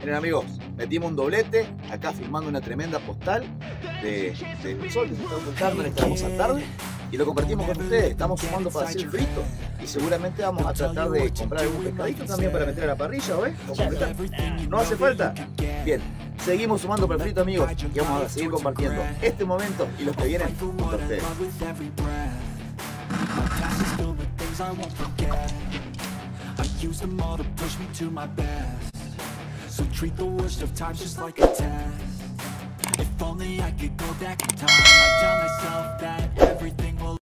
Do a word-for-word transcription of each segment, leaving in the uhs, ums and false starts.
Miren amigos, metimos un doblete, acá filmando una tremenda postal de, del sol que se está ocultando en esta hermosa tarde y lo compartimos con ustedes. Estamos sumando para hacer frito y seguramente vamos a tratar de comprar algún pescadito también para meter a la parrilla, ¿ves? ¿No hace falta? Bien, seguimos sumando para el frito amigos y vamos a seguir compartiendo este momento y los que vienen junto a ustedes. Use them all to push me to my best. So treat the worst of times just like a test. If only I could go back in time, I'd tell myself that everything will.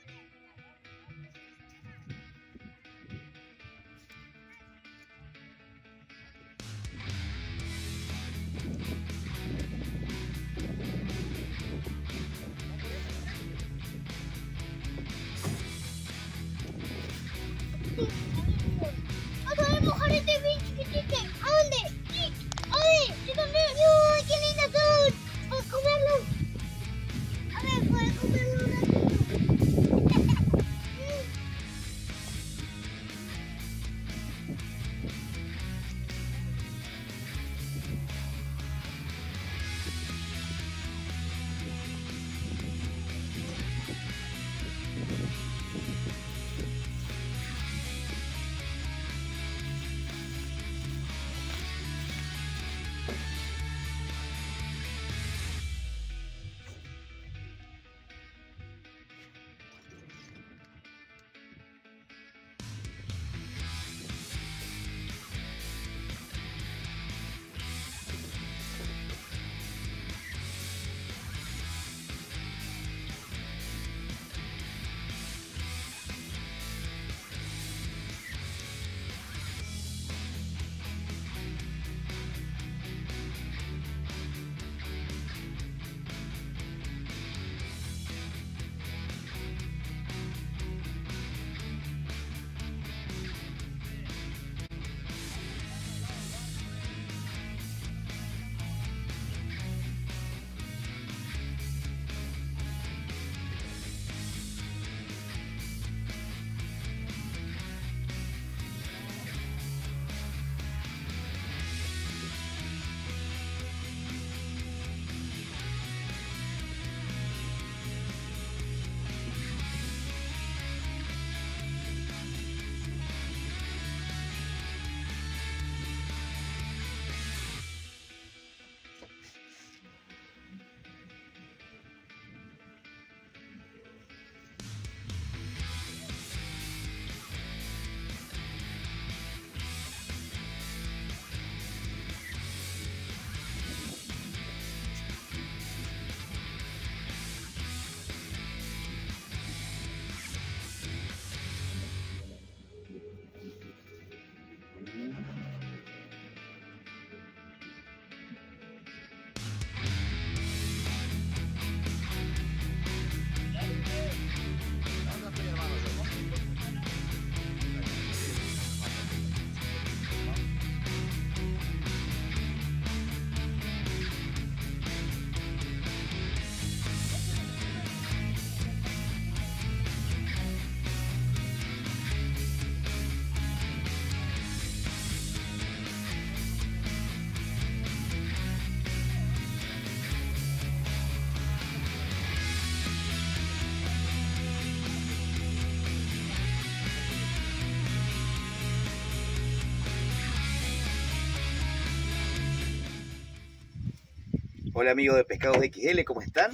Hola amigos de Pescados de X L, ¿cómo están?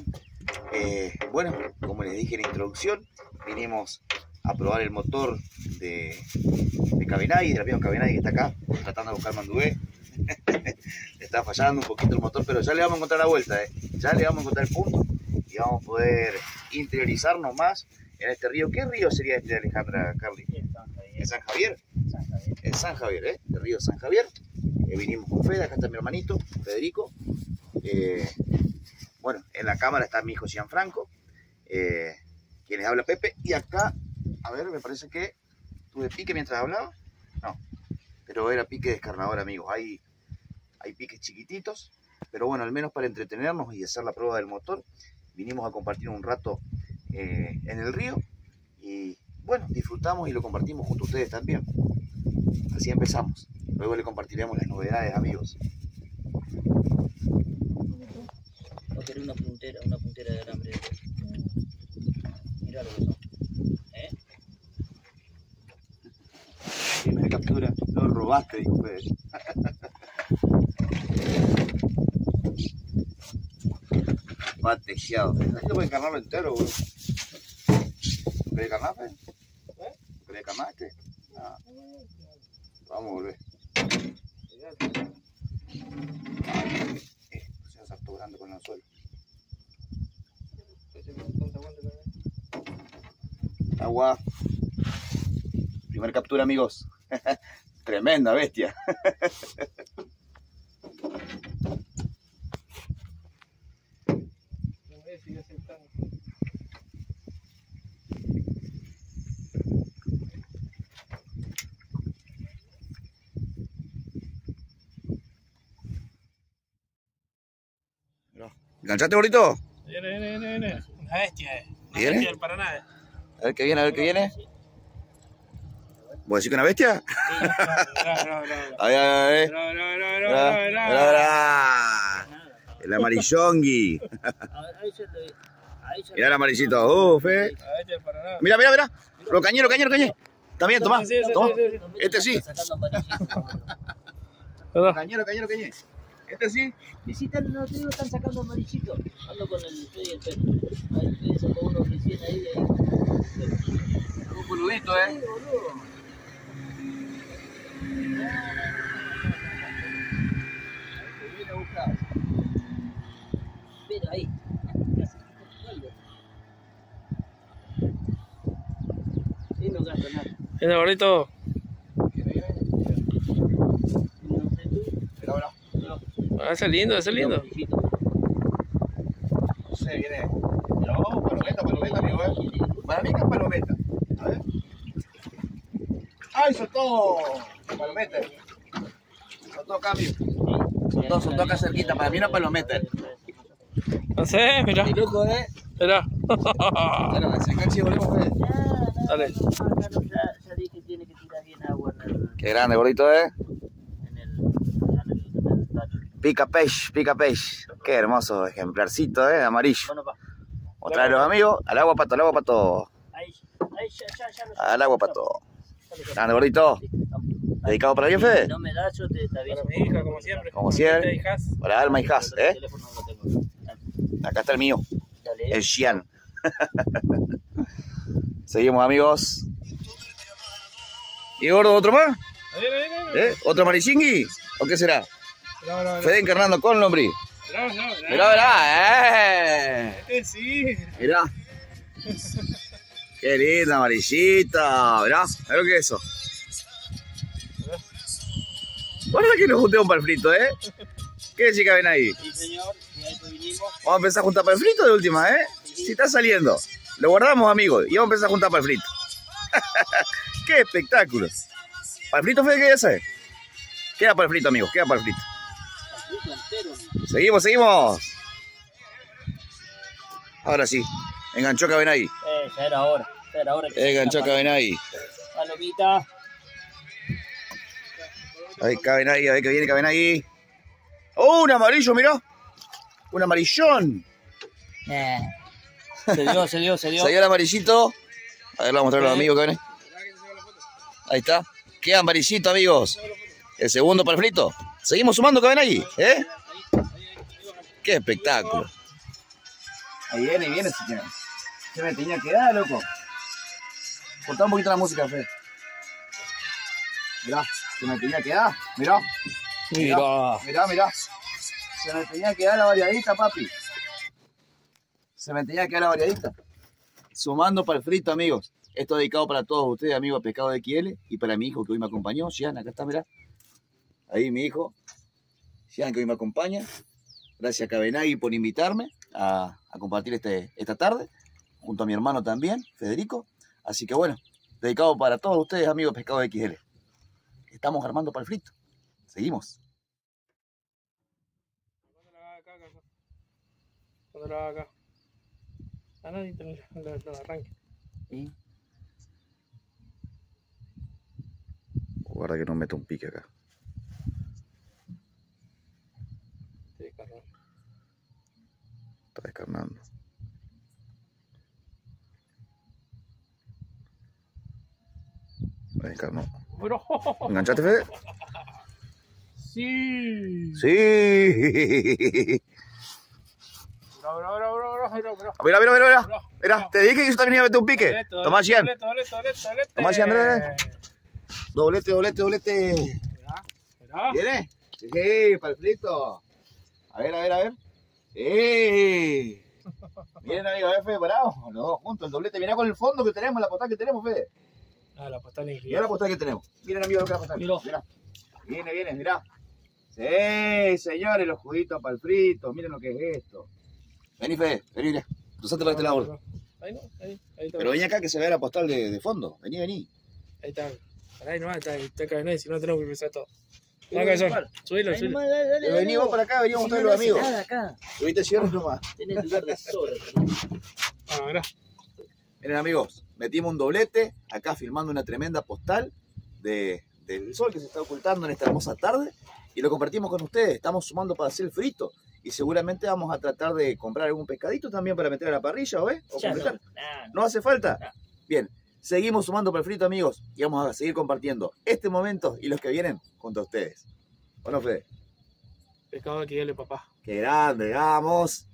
Eh, bueno, como les dije en la introducción, vinimos a probar el motor de, de Cabenagui, del amigo Cabenagui que está acá, tratando de buscar Mandubé. Le está fallando un poquito el motor, pero ya le vamos a encontrar la vuelta, ¿eh? Ya le vamos a encontrar el punto y vamos a poder interiorizarnos más en este río. ¿Qué río sería este, Alejandra, Carly? ¿En San Javier? San Javier. En San Javier, ¿eh? El río San Javier. Eh, vinimos con Fede, acá está mi hermanito, Federico. Eh, bueno, en la cámara está mi hijo Gianfranco, eh, quien les habla Pepe, y acá, a ver, me parece que tuve pique mientras hablaba, no, pero era pique descarnador amigos, hay, hay piques chiquititos, pero bueno, al menos para entretenernos y hacer la prueba del motor, vinimos a compartir un rato eh, en el río, y bueno, disfrutamos y lo compartimos junto a ustedes también, así empezamos. Luego le compartiremos las novedades, amigos. Va a querer una puntera, una puntera de alambre. Mirá lo que son. ¿Eh? Primera captura, lo robaste, dijo Fede. Va tejeado. Esto puede encarnarlo entero, güey. ¿No querés carnar, Fede? ¿Eh? ¿No querés carnar este? Ah. Vamos a volver. Eh, se va saturando con el suelo. Agua. Primer captura, amigos. Tremenda bestia. ¿Enganchaste, bonito? Viene, viene, viene, viene. Una bestia, eh. Una ¿Viene? bestia del Paraná. eh. A ver qué viene, a ver qué viene. ¿Vos decís que una bestia? Mirá, mirá, mirá. A ver, a ver. Mirá, mirá, mirá, Mirá, mirá, mirá. mirá, mirá. El amarillongui. Ahí se le. Ahí se Mirá el amarillito. Uf, eh. La bestia del Paraná. Mirá, mirá, mirá. Lo cañero, cañero, cañero. También, tomá. Sí, sí, sí, Tomá. sí, sí. Este sí. Sacando amarillito. Mirá. Cañero, cañero, cañero. Este sí. Y si están, no te digo, están sacando amarillito. Ando con el Fede y el pelo. Ahí Fede sacó uno recién ahí, ahí. Un boludito, eh. Sí, boludo. Viene a buscar. Pero ahí. Sí, no gasto nada. Viene bonito. No sé tú. Mirá, mirá. Ah, ese es lindo, ese es lindo. Amarillito. No sé, viene. No, palometa, palometa, amigo, eh. Para mí que es palometa. A ver. ¡Ay, soltó! Palometa. Soltó cambio. Soltó, soltó acá cerquita. Para mí una palometa. No sé, mirá. Qué loco, eh. Mirá. Bueno, se enganche y volvemos, Fede. Dale. Ya, ya dije que tiene que tirar bien agua en el, Qué grande, gordito, eh. en el, en el, en el tacho. Pica peix, pica peix. Qué hermoso ejemplarcito, eh, amarillo. Bueno, va. Otra de los amigos. Al agua, pato, al agua, pato. Ahí, ahí, ya, ya, ya lo Al agua, pato. ya lo- Grande, gordito. ¿Dedicado para bien, Fede? No me da, yo te, te aviso. Para mi hija, como siempre. Como siempre. Te hijas. Para Alma y Has, El eh. teléfono no lo tengo. Dale, Acá está el mío, dale. el Xian. Seguimos, amigos. ¿Y gordo, otro más? Viene, viene, viene. ¿Eh? ¿Otro amarillingui? ¿O qué será? Mirá, mirá, mirá. Fede encarnando con lombriz. Mirá, mirá, mirá. Mirá, mirá, eh. Este sí. Mirá. Qué lindo amarillito. Mirá, mirá lo que es eso. Guarda que nos juntemos para el frito, ¿eh? ¿Qué decís que ven ahí? Sí, señor, y a eso vinimos. Vamos a empezar a juntar para el frito de última, ¿eh? Si está saliendo. Lo guardamos, amigos, y vamos a empezar a juntar para el frito. ¡Qué espectáculo! ¿Para el frito, Fede, qué ya sabes? Queda para el frito, amigos, queda para el frito. Frito entero. Seguimos, seguimos. Ahora sí, enganchó Cabenagui. Eh, ya era hora. Ya era hora. que Enganchó se Cabenagui. Palomita. Ahí Cabenagui, a ver que viene Cabenagui. ¡Oh, un amarillo, mirá! Un amarillón. Eh. Se dio, se dio, se dio. Se dio el amarillito. A ver, lo vamos a mostrar a los amigos que ven. Ahí está. Queda amarillito, amigos. El segundo para el frito. Seguimos sumando que ven ahí, ¿eh? Qué espectáculo. Ahí viene, viene. Se, se me tenía que dar, loco. Cortá un poquito la música, Fede. Mirá, se me tenía que dar. Mirá. Mira. Mirá, mirá. Se me tenía que dar la variadita, papi. Se me tenía que dar la variadita. Sumando para el frito, amigos. Esto dedicado para todos ustedes, amigos de Pescado de X L, y para mi hijo que hoy me acompañó, Gian, acá está, mirá. Ahí mi hijo, Gian, que hoy me acompaña. Gracias a Cabenagui por invitarme a, a compartir este, esta tarde, junto a mi hermano también, Federico. Así que bueno, dedicado para todos ustedes, amigos de Pescado de X L. Estamos armando para el frito. Seguimos. ¿Cuándo la haga acá, acá? ¿Cuándo la haga acá? Ah, nadie te lo, lo arranque. Sí. Guarda que no meta un pique acá. Está descarnando. Ahí descarnó. Bro. ¿Enganchaste, Fede? Sí. Sí. Bro, bro, bro, bro, bro, bro, bro. Mira, mira, mira, mira. Bro, Mira, bro. te dije que yo también iba a meter un pique. Doblete, Tomá, doblete, Gian. doblete, doblete, doblete. Tomá, Gian, dale, Doblete, doblete, doblete. Mirá, mirá. ¿Viene? Sí, para el frito. A ver, a ver, a ver. Sí. Miren, amigo, a ver, Fede, parado. Los dos juntos, el doblete. Mirá con el fondo que tenemos, la postal que tenemos, Fede. Ah, la postal Mirá increíble. la postal que tenemos. Miren, amigo, acá la postal. Miró. Mirá. Viene, viene, mirá. Sí, señores, los juguitos para el frito. Miren lo que es esto. Vení, Fede, vení, mirá. Cruzate para este lado. Ahí no, ahí, ahí está. Pero vení acá que se vea la postal de, de fondo. Vení, vení. Ahí está. Ahí nomás está, está cabenado, si no tenemos que cruzar todo. Sí, No, cabezón. igual. Subilo, Ahí subilo. nomás, dale, dale, Pero vení dale. vos para acá, vení a Si mostrar no a los hace amigos. nada acá. Subiste cierres nomás. Tenés lugar de sobra. Ah, mirá. Miren, amigos, metimos un doblete acá filmando una tremenda postal de, del sol que se está ocultando en esta hermosa tarde y lo compartimos con ustedes. Estamos sumando para hacer el frito y seguramente vamos a tratar de comprar algún pescadito también para meter a la parrilla, ¿o ves? O Ya no. completar. Nah, ¿No hace falta? No. Bien, seguimos sumando para el frito, amigos, y vamos a seguir compartiendo este momento y los que vienen junto a ustedes. ¿O no, Fede? Pescado aquí, dale, papá. ¡Qué grande! ¡Vamos!